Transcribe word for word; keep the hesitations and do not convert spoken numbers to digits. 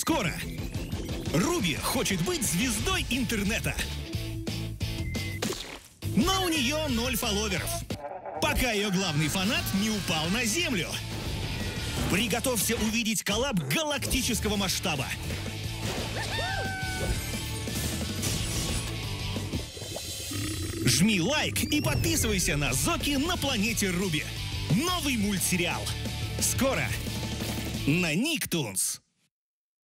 Скоро! Руби хочет быть звездой интернета. Но у нее ноль фолловеров, пока ее главный фанат не упал на землю. Приготовься увидеть коллаб галактического масштаба. Жми лайк и подписывайся на Зоки на планете Руби. Новый мультсериал. Скоро на Никтунс.